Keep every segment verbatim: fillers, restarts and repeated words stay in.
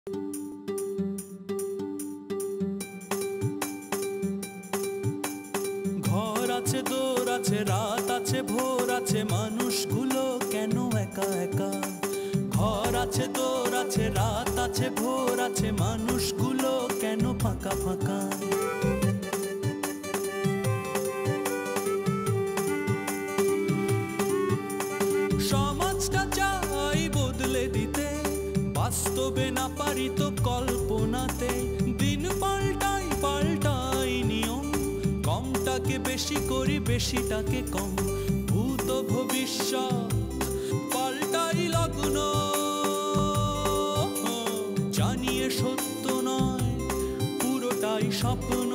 ঘর আছে, দোর আছে, রাত আছে, ভোর আছে, মানুষগুলো কেন একা একা? ঘর আছে, দোর আছে, রাত আছে, ভোর আছে, মানুষগুলো কেন ফাঁকা ফাঁকা? সমাজটা চাই বদলে দিতে, বাস্তবে না পারি তো কল্পনাতে। দিন পাল্টাই পাল্টাই নিয়ম, কমটাকে বেশি করি, বেশিটাকে কম। ভূত ভবিষ্যৎ পাল্টাই লগ্ন, জানিয়ে সত্য নয় পুরোটাই স্বপ্ন।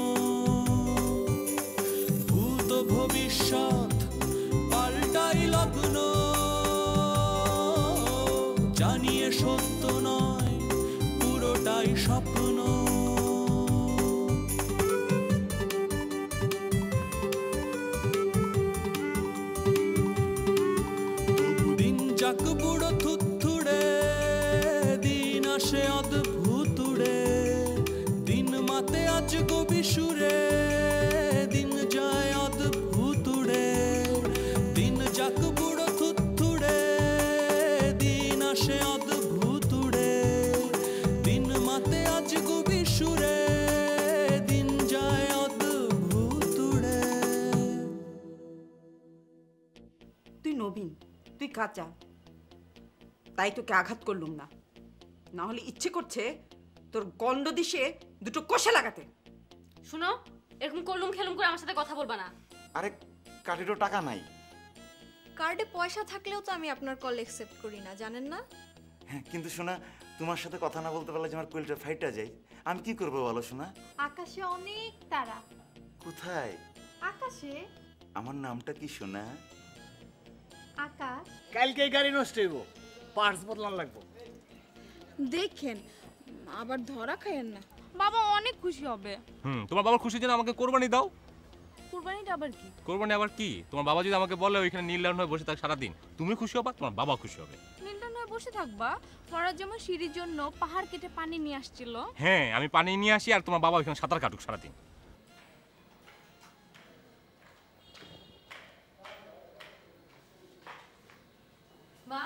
ভূত ভবিষ্যৎ পাল্টাই লগ্ন, জানিয়ে সত্য নয় পুরোটাই স্বপ্ন। দিন যাক বুড়ো থুথুড়ে, দিন আসে অদ্ভুত উড়ে, দিন মাতে আজ গবি সুরে, দিন যায় অদ্ভুত উড়ে। দিন যাক বুড়ো থুথুড়ে, দিন আসে অদ্ভুত উড়ে, দিন মাতে আজ গবি সুরে, দিন যায় অদ্ভুত উড়ে। তুই নবীন, তুই কাঁচা, তাই তোকে আঘাত করলুম না। না হলে ইচ্ছে করছে তোর গন্ড দিশে দুটো কষে লাগাতে। শুনো, এরকম করলুম খেলুম করে আমার সাথে কথা বলবা না। আরে কার্ডেরও টাকা নাই। কার্ডে পয়সা থাকলেও তো আমি আপনার কল অ্যাকসেপ্ট করি না, জানেন না? হ্যাঁ, কিন্তু শোনা, তোমার সাথে কথা না বলতে পারলে যে আমার কোয়েলটা ফাইটা যায়, আমি কি করবো বলো শোনা? আকাশে অনেক তারা। কোথায়? আকাশে। আমার নামটা কি শোনা? আকাশ। কালকে গাড়ি নষ্ট হইব, পার্টস বদলান লাগবে। দেখেন আবার ধরা খায়েন না। বাবা অনেক খুশি হবে। হুম, তোমার বাবার খুশির জন্য আমাকে কোরবানি দাও। কুরবানিটা আবার কি? কোরবানি আবার কি? তোমার বাবা যদি আমাকে বলে ওইখানে নীল লাল হয়ে বসে থাক সারাদিন, তুমি খুশি হবা, তোমার বাবা খুশি হবে। নীলটা নয় বসে থাকবা? ফরাজ যেমন সিঁড়ির জন্য পাহাড় কেটে পানি নিয়ে আসছিল। হ্যাঁ, আমি পানি নিয়ে আসি আর তোমার বাবা ওইখানে সাঁতার কাটুক সারাদিন। মা,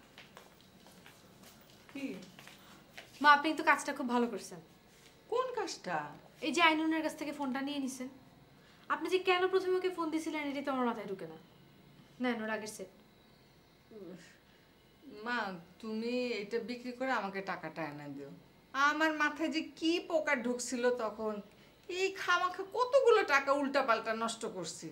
কি? মা আপনি তো কাজটা খুব ভালো করছেন। কোন কাজটা? এই যে আইনুনের কাছ থেকে ফোনটা নিয়ে নিছেন। আপনি যে কেন প্রথমে ওকে ফোন দিয়েছিলেন এটা তো আমার মাথায় ঢুকে না। নেন ওর আগের সেট। মা, তুমি এটা বিক্রি করে আমাকে টাকাটা এনে দিও। আমার মাথায় যে কি পোকা ঢুকছিল তখন, এই খামাখা কতগুলো টাকা উল্টা পাল্টা নষ্ট করছি।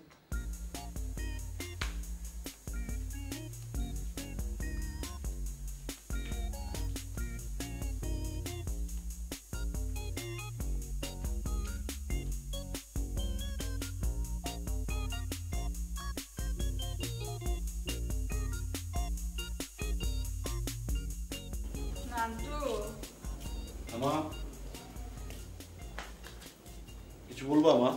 আমা, কিছু বলবা মা?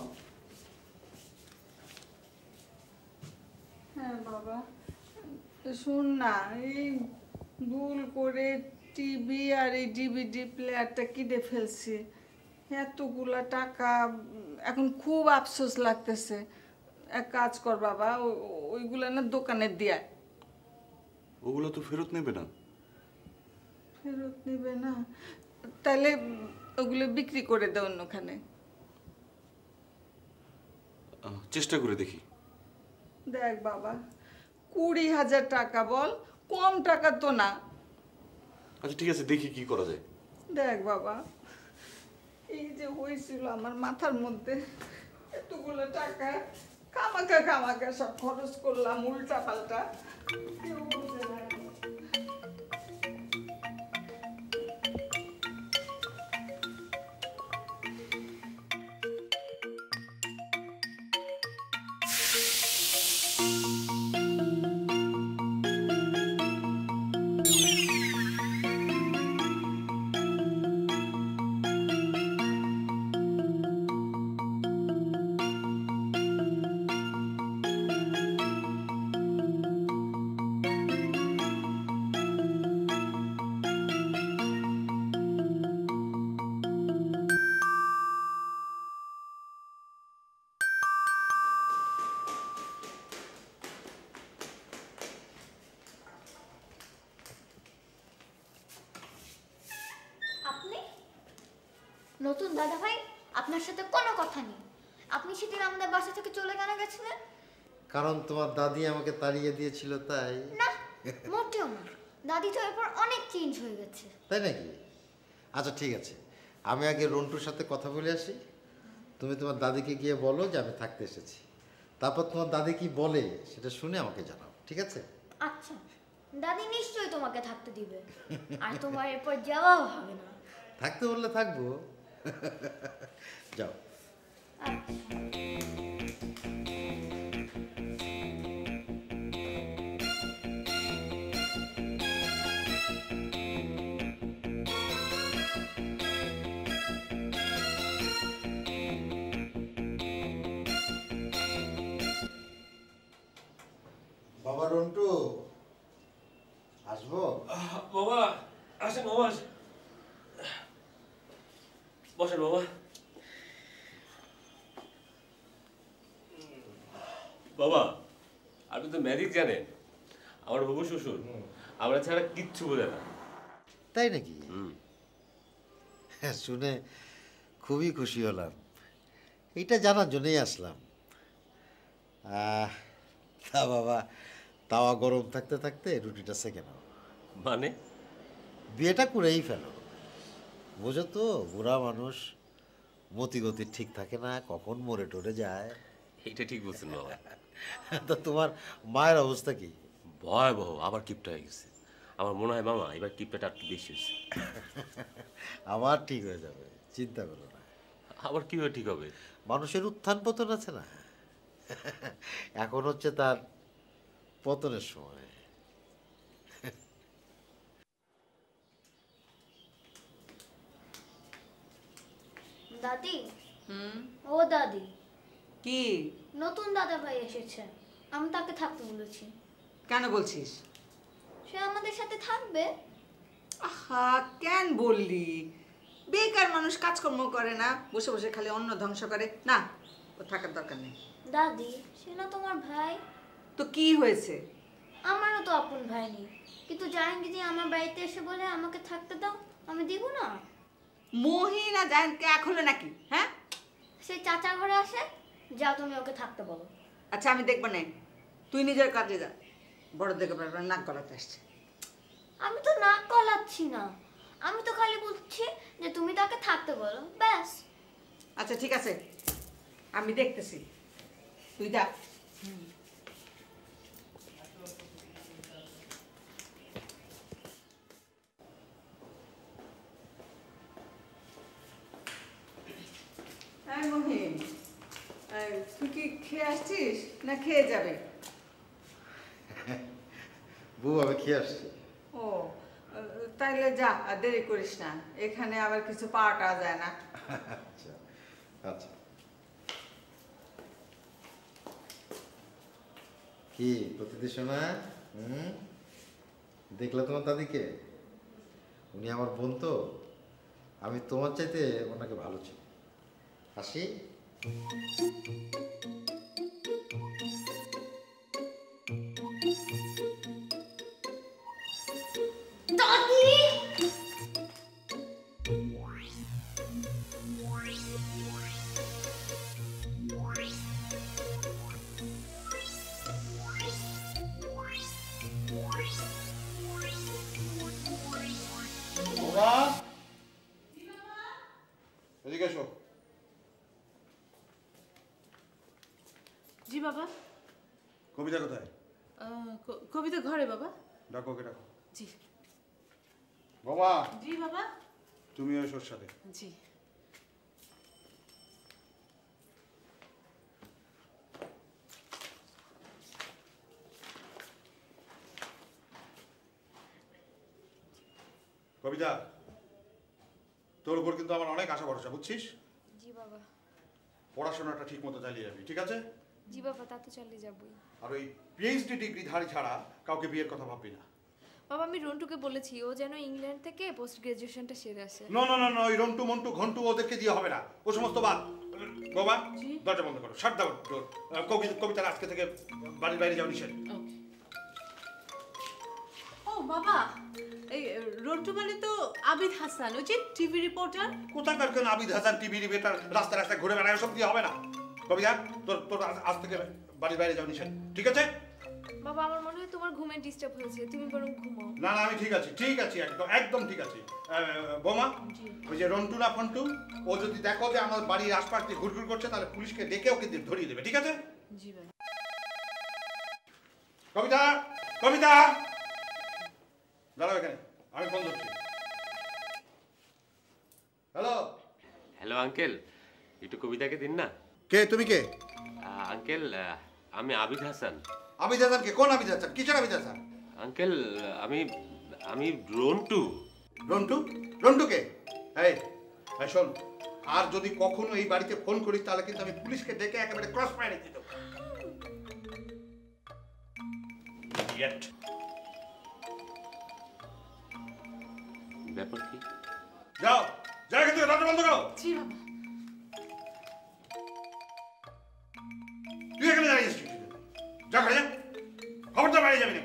হ্যাঁ বাবা, শোন না, এই ভুল করে টিভি আর এই ডিভিডি প্লেয়ারটা কিনে ফেলছি। এতগুলা টাকা, এখন খুব আফসোস লাগতেছে। এক কাজ কর বাবা, ওইগুলা না দোকানে দিয়া। ওগুলো তো ফেরত নেবে না। ফেরত নেবে না? তাহলে ওগুলো বিক্রি করে দাও অন্যখানে। চেষ্টা করে দেখি। দেখ বাবা, কুড়ি হাজার টাকা বল, কম টাকা তো না। আচ্ছা ঠিক আছে, দেখি কি করা যায়। দেখ বাবা, এই যে হয়েছিল আমার মাথার মধ্যে, এতগুলো টাকা কামাকা কামাকা সব খরচ করলাম উল্টা পাল্টা, কেউ বুঝে না। নতুন দাদা ভাই আপনার সাথে কোনো কথা নেই। আপনি সেদিন আমাদের বাসা থেকে চলে কেন গেছিলেন? কারণ তোমার দাদি আমাকে তাড়িয়ে দিয়েছিল তাই। না, মোটেও না। দাদি তো এরপর অনেক চেঞ্জ হয়ে গেছে। তাই নাকি? আচ্ছা ঠিক আছে, আমি আগে রন্টুর সাথে কথা বলে আসি। তুমি তোমার দাদিকে গিয়ে বলো যে আমি থাকতে এসেছি। তারপর তোমার দাদি কি বলে সেটা শুনে আমাকে জানাও, ঠিক আছে? আচ্ছা, দাদি নিশ্চয়ই তোমাকে থাকতে দিবে, আর তোমার এরপর যাওয়াও হবে না। থাকতে বললে থাকবো। যাও। বাবা রন্টু, আসবো? বাবা আসেন, বাবা আসেন, বসেন বাবা। বাবা আপনি তো ম্যাজিক জানেন, আমার বাবু শ্বশুর আমরা ছাড়া কিচ্ছু বোঝে না। তাই নাকি? শুনে খুবই খুশি হলাম, এইটা জানার জন্যই আসলাম। আহ, তা বাবা, তাওয়া গরম থাকতে থাকতে রুটিটা সেকে নাও। মানে? বিয়েটা করেই ফেলো, বোঝো তো, বুড়া মানুষ, মতিগতি ঠিক থাকে না, কখন মরে টরে যায়। এইটা ঠিক বলছেন বাবা। তো তোমার মায়ের অবস্থা কি? ভয়াবহ, আবার কিপটা হয়ে গেছে। আমার মনে হয় মামা এবার কিপটাটা একটু বেশি হয়েছে। আবার ঠিক হয়ে যাবে, চিন্তা করো না। আবার কিভাবে ঠিক হবে? মানুষের উত্থান পতন আছে না, এখন হচ্ছে তার পতনের সময়। দাদি, ও দাদি, কি নতুন দাদা ভাই এসেছে, আমি তাকে থাকতে বলেছি। কেন বলছিস? সে আমাদের সাথে থাকবে। আহা, কেন বললি? বেকার মানুষ, কাজকর্ম করে না, বসে বসে খালি অন্ন ধ্বংস করে। না, ও থাকার দরকার নেই। দাদি, সে না তোমার ভাই। তো কি হয়েছে? আমারও তো আপন ভাই নেই, কিন্তু জাহাঙ্গীর আমার বাড়িতে এসে বলে আমাকে থাকতে দাও, আমি দিব না। মহিনা জাহাঙ্গীরকে এক হলো নাকি? হ্যাঁ, সে চাচা ঘরে আসে, যাও তুমি ওকে থাকতে বলো। আচ্ছা, আমি দেখবো না, তুই নিজের কাজে যা। বড় দেখে নাক গলাতে আসছে। আমি তো নাক গলাচ্ছি না, আমি তো খালি বলছি যে তুমি তাকে থাকতে বলো, ব্যাস। আচ্ছা ঠিক আছে, আমি দেখতেছি, তুই যা। মহিন, তুই কি খেয়ে আসছিস না খেয়ে যাবে? বউ, আমি খেয়ে আসছি। ও, তাইলে যা, আর দেরি করিস না, এখানে আবার কিছু পাওয়া টাওয়া যায় না। আচ্ছা আচ্ছা। কি প্রতিদি শোনা, হুম, দেখলে তোমার দাদিকে? উনি আমার বোন তো, আমি তোমার চাইতে ওনাকে ভালো ছিল। আসি। এদিকে এসো। জি বাবা। কবিতা কোথায়? কবিতা ঘরে বাবা। ডাকো, ওকে ডাকো। জি বাবা। জি বাবা। তুমি এসো ওর সাথে। জি। কবিতা, তোর উপর কিন্তু আমার অনেক আশা ভরসা, বুঝছিস? জি বাবা। পড়াশোনাটা ঠিক মতো চালিয়ে যাবি, ঠিক আছে? জি বাবা, তা তো চালিয়ে যাবই। আর ওই পিএইচডি ডিগ্রি ধারী ছাড়া কাউকে বিয়ের কথা ভাববি না। বাবা, আমি রন্টুকে বলেছি ও যেন ইংল্যান্ড থেকে পোস্ট গ্রাজুয়েশনটা সেরে আসে। না না না না, ওই রন্টু মন্টু ঘন্টু ওদেরকে দিয়ে হবে না, ও সমস্ত বাদ। বাবা, দরজা বন্ধ করো, শাট দাও ডোর। কবিতার আজকে থেকে বাড়ির বাইরে যাও নিষেধ। ও বাবা, এই রন্টু মানে তো আবিদ হাসান, ওই যে টিভি রিপোর্টার। কোথাকার কেন আবিদ হাসান টিভি রিপোর্টার রাস্তা রাস্তায় ঘুরে বেড়ায়, ওসব দিয়ে হবে না। কবিতা, তোর তোর আজ থেকে বাড়ির বাইরে যাও নিষেধ, ঠিক আছে? বাবা আমার মনে হয় তোমার ঘুমে ডিস্টার্ব হয়েছে, তুমি বরং ঘুমাও। না না আমি ঠিক আছি, ঠিক আছি, একদম একদম ঠিক আছে। বোমা, ওই যে রন্টু না ফন্টু, ও যদি দেখো যে আমার বাড়ির আশপাশ দিয়ে ঘুরঘুর করছে, তাহলে পুলিশকে ডেকে ওকে ধরিয়ে দেবে, ঠিক আছে? জি ভাই। কবিতা, কবিতা, দাঁড়াও এখানে, আমি ফোন ধরছি। হ্যালো হ্যালো আঙ্কেল, একটু কবিতাকে দিন না। কে তুমি? কে আঙ্কেল? আমি আবিদ হাসান। আবিদ হাসান কে? কোন আবিদ হাসান? কিসের আবিদ হাসান? আঙ্কেল আমি আমি রন্টু। রন্টু? রন্টু কে? এই এই শোন, আর যদি কখনো এই বাড়িতে ফোন করিস তাহলে কিন্তু আমি পুলিশকে ডেকে একেবারে ক্রস ফায়ারে দিয়ে দেবো। ব্যাপার কি? যাও যাও, কিন্তু দরজা বন্ধ করো। জি বাবা। তুই এখানে দাঁড়িয়ে আসছিস? যা ঘরে যা, খবরদার বাইরে যাবি নাকি?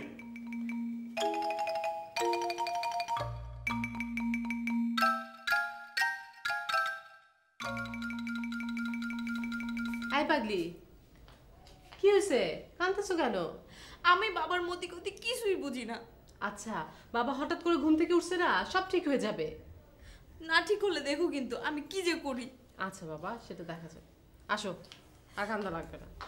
আই পাগলি, কি হয়েছে? কাঁদতেছো কেন? আমি বাবার মতি গতি কিছুই বুঝি না। আচ্ছা, বাবা হঠাৎ করে ঘুম থেকে উঠছে না, সব ঠিক হয়ে যাবে। না ঠিক হলে দেখো কিন্তু আমি কি যে করি। আচ্ছা বাবা, সেটা দেখা যাবে। আসো, আর কান্দা লাগবে না।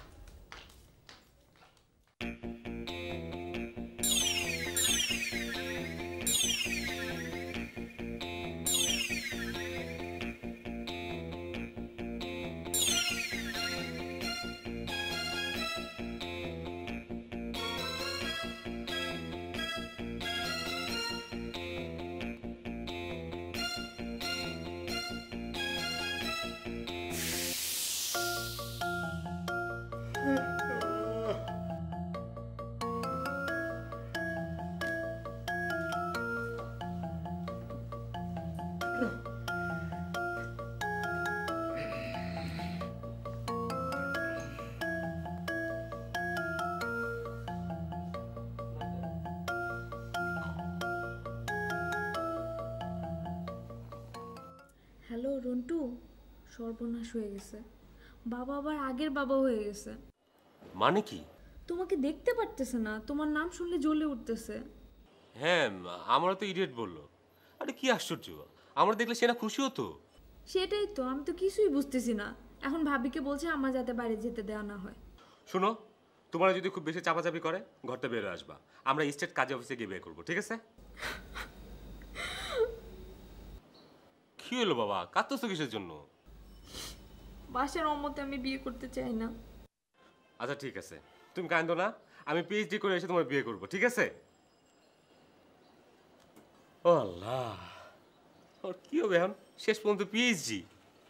হ্যালো রন্টু, সর্বনাশ হয়ে গেছে। বাবা আবার আগের বাবা হয়ে গেছে। মানে কি? তোমাকে দেখতে পারতেছে না, তোমার নাম শুনলে জ্বলে উঠতেছে। হ্যাঁ, আমারও তো ইডিয়েট বললো। আরে কি আশ্চর্য, আমরা দেখলে সেটা খুশি হতো। সেটাই তো, আমি তো কিছুই বুঝতেছি না। এখন ভাবিকে বলছে আমার যাতে বাইরে যেতে দেওয়া না হয়। শোনো, তোমরা যদি খুব বেশি চাপাচাপি করে ঘরটা বেরো আসবা, আমরা স্টেট কাজে অফিসে গিয়ে বিয়ে করবো, ঠিক আছে? কি হলো বাবা, কাঁদতেছো কিসের জন্য? বাসার অমতে আমি বিয়ে করতে চাই না। আচ্ছা ঠিক আছে, তুমি কাঁদো না, আমি পিএইচডি করে এসে তোমার বিয়ে করবো, ঠিক আছে? ও আল্লাহ, ওর কি হবে এখন? শেষ পর্যন্ত পিএইচডি।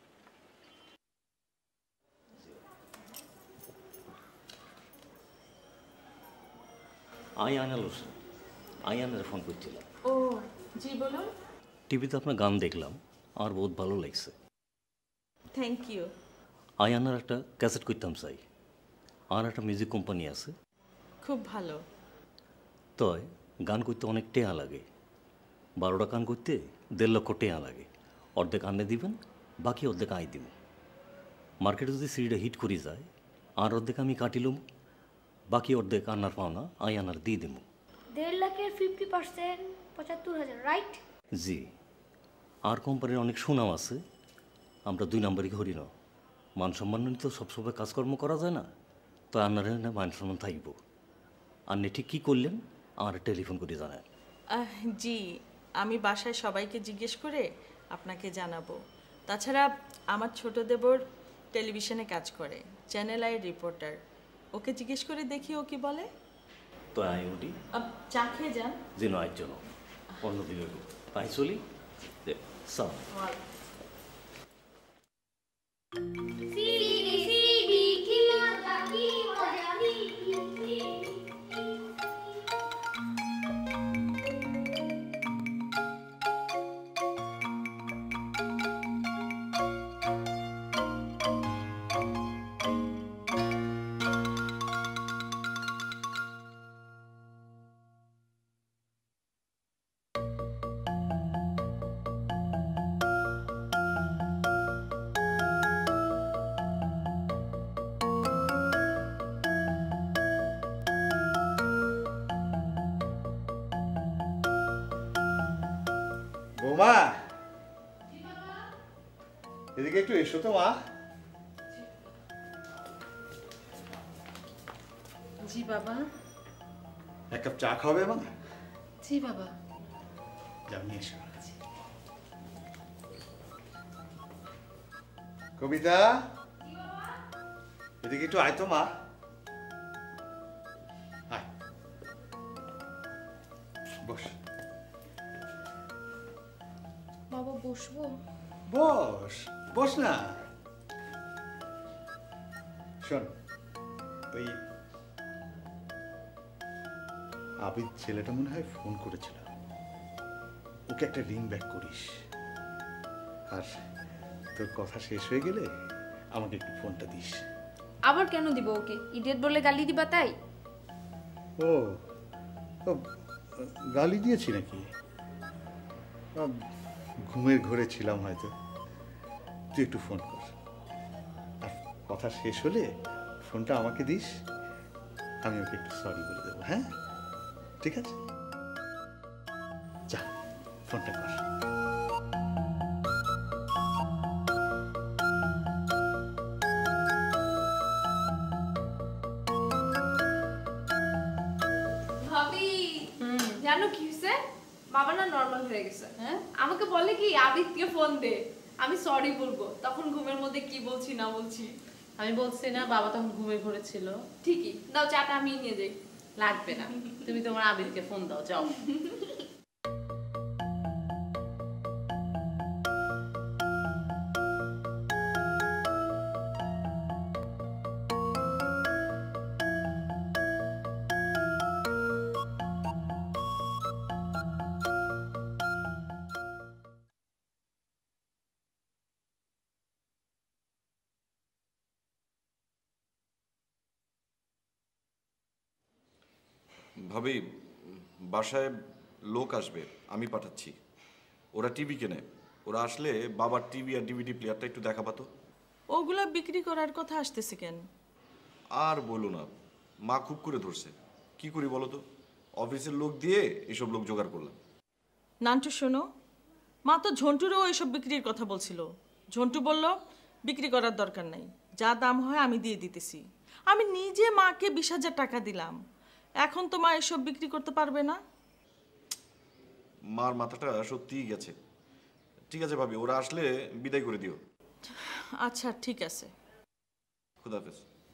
আয়ান হোসেন, আয়ানের ফোন করছিলাম। ও জি বলুন। টিভিতে আপনার গান দেখলাম, আমার বহুত ভালো লাগছে। Thank you. আয়ানের একটা ক্যাসেট করতাম চাই। আর একটা মিউজিক কোম্পানি আছে। খুব ভালো। তয় গান করতে অনেক টেয়া লাগে। বারোটা গান করতে দেড় লক্ষ টেয়া লাগে। অর্ধেক আনে দিবেন, বাকি অর্ধেক আয় দিব। মার্কেটে যদি সিডিটা হিট করি যায়, আর অর্ধেক আমি কাটিলুম, বাকি অর্ধেক আনার পাওনা আই আনার দিয়ে দিব। দেড় লাখের ফিফটি পার্সেন্ট পঁচাত্তর হাজার, রাইট? জি। আর কোম্পানির অনেক সুনাম আছে, আমরা দুই নম্বরই করি না। মান সম্মান তো সবসময় কাজকর্ম করা যায় না, তো আপনার না মান সম্মান থাকব। আপনি ঠিক কী করলেন আমার টেলিফোন করে জানান। জি, আমি বাসায় সবাইকে জিজ্ঞেস করে আপনাকে জানাবো। তাছাড়া আমার ছোট দেবর টেলিভিশনে কাজ করে, চ্যানেল আই রিপোর্টার। ওকে জিজ্ঞেস করে দেখি ও কি বলে। তো আই উঠি, চা খেয়ে যান। যে নয় জন্য অন্য দিকে তাই চলি। সাল সিডি সিডি কি মজা কি মজা নি এদিকে একটু এসো তো মা। জি বাবা। এক কাপ চা খাবে মা? জি বাবা। যাও নিয়ে এসো। কবিতা, এদিকে একটু আয় তো মা। আয় বস। বাবা বসবো? বস বস না। শোন, ওই আবিদ ছেলেটা মনে হয় ফোন করেছিল, ওকে একটা রিং ব্যাক করিস। আর তোর কথা শেষ হয়ে গেলে আমাকে একটু ফোনটা দিস। আবার কেন দিব ওকে? ইডিয়েট বলে গালি দিবা তাই? ও ও, গালি দিয়েছি নাকি? ও, ঘুমের ঘরে ছিলাম হয়তো। তুই একটু ফোন কর, আর কথা শেষ হলে ফোনটা আমাকে দিস, আমি ওকে একটু সরি বলে দেবো। হ্যাঁ ঠিক আছে, যা ফোনটা কর। ভাবি জানো কি হয়েছে? বাবা না নর্মাল হয়ে গেছে। হ্যাঁ আমাকে বলে কি আবিদকে ফোন দে, আমি সরি বলবো। তখন ঘুমের মধ্যে কি বলছি না বলছি। আমি বলছি না বাবা তখন ঘুমে ঘরে ছিল। ঠিকই, দাও চাটা আমি নিয়ে যাই। লাগবে না, তুমি তোমার আবিরকে ফোন দাও, যাও। ভাবি, বাসায় লোক আসবে, আমি পাঠাচ্ছি। ওরা টিভি কেনে, ওরা আসলে বাবার টিভি আর ডিভিডি প্লেয়ারটা একটু দেখাবা তো। ওগুলা বিক্রি করার কথা আসতেছে কেন? আর বলো না, মা খুব করে ধরছে। কি করি বলো তো, অফিসের লোক দিয়ে এসব লোক জোগাড় করলাম। নান্টু শোনো, মা তো ঝন্টুরও এসব বিক্রির কথা বলছিল। ঝন্টু বলল বিক্রি করার দরকার নাই, যা দাম হয় আমি দিয়ে দিতেছি। আমি নিজে মাকে বিশ হাজার টাকা দিলাম, এখন তো মা এসব বিক্রি করতে পারবে না। মার মাথাটা সত্যিই গেছে। ঠিক আছে ভাবি, ওরা আসলে বিদায় করে দিও। আচ্ছা ঠিক আছে, খুদাহাফেজ।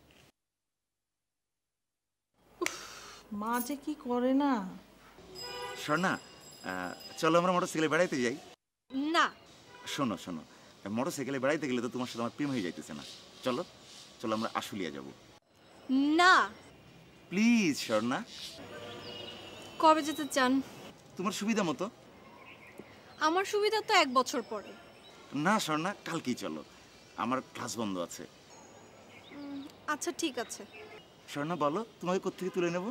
মা যে কি করে না। স্বর্ণা, চলো আমরা মোটরসাইকেলে বেড়াইতে যাই। না শোনো শোনো, মোটরসাইকেলে বেড়াইতে গেলে তো তোমার সাথে আমার প্রেম হয়ে যাইতেছে না। চলো চলো আমরা আশুলিয়া যাব। না প্লিজ স্বর্ণা। কবে যেতে চান? তোমার সুবিধা মতো। আমার সুবিধা তো এক বছর পরে। না স্বর্ণা, কালকেই চলো, আমার ক্লাস বন্ধ আছে। আচ্ছা ঠিক আছে। স্বর্ণা বলো, তোমাকে কোত্থেকে তুলে নেব?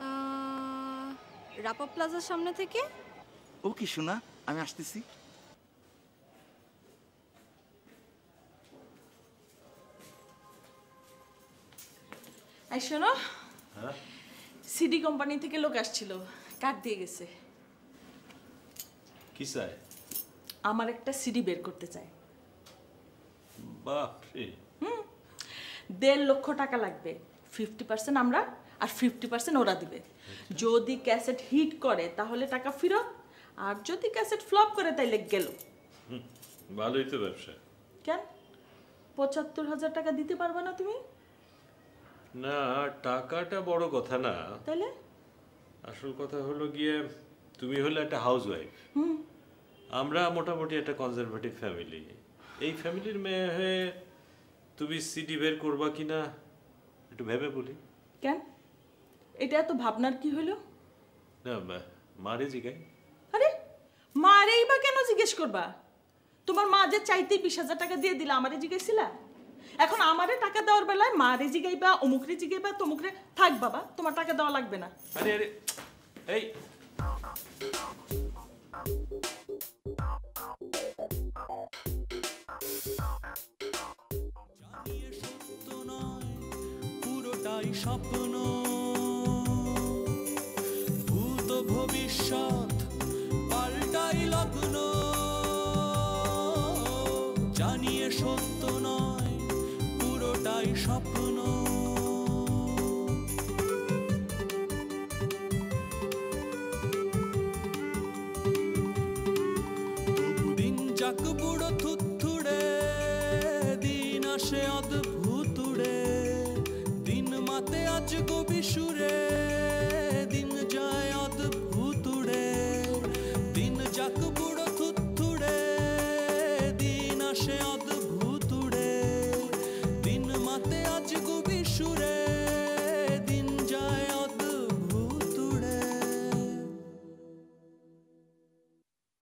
রাপা প্লাজার সামনে থেকে। ও কি শোনা, আমি আসতেছি। এই শোনো, সিডি কোম্পানি থেকে লোক আসছিল, কার্ড দিয়ে গেছে। কি চাই? আমার একটা সিডি বের করতে চাই। বাপ রে। হুম, দেড় লক্ষ টাকা লাগবে। ফিফটি পার্সেন্ট আমরা আর ফিফটি পার্সেন্ট ওরা দিবে। যদি ক্যাসেট হিট করে তাহলে টাকা ফেরত, আর যদি ক্যাসেট ফ্লপ করে তাইলে গেল। ভালোই তো ব্যবসা। কেন পঁচাত্তর হাজার টাকা দিতে পারবে না তুমি? না, টাকাটা বড় কথা না, তাহলে আসল কথা হলো গিয়ে তুমি হলে একটা হাউস ওয়াইফ, হুম, আমরা মোটামুটি একটা কনজারভেটিভ ফ্যামিলি। এই ফ্যামিলির মেয়ে হয়ে তুমি সিডি বের করবা কিনা একটু ভেবে বলি। কেন এটা এত ভাবনার কি হলো? না, মারে জিগাই। আরে মারেই বা কেন জিজ্ঞেস করবা? তোমার মা যে চাইতেই বিশ হাজার টাকা দিয়ে দিলা, আমারে জিজ্ঞেসিলা? এখন আমারে টাকা দেওয়ার বেলায় মারে জিগাইবা, অমুকরে জিগাইবা, তমুকরে। থাক বাবা, তোমার টাকা দেওয়া লাগবে না। আরে আরে এই পুরোটাই স্বপ্ন, ভূত ভবিষ্যৎ পাল্টাই লগ্ন, জানিয়ে সত্য নয়, পুরোটাই স্বপ্ন। দিন যাক বুড়ো থুথুড়ে, দিন আসে অদ্ভুত উড়ে, দিন মাতে আজ গবি সুরে, দিন যায় অদ্ভুত উড়ে। দিন যাক বুড়ো থুথুড়ে, দিন আসে অদ্ভুত উড়ে, দিন মাতে আজ গবি সুরে,